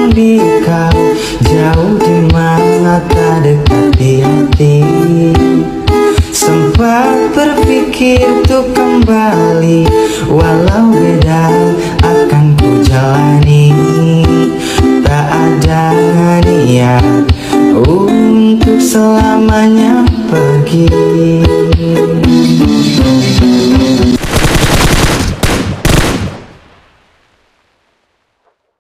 di kau, jauh di mata, dekat di hati. Sempat berpikir untuk kembali, walau beda akan ku jalani. Tak ada niat untuk selamanya pergi.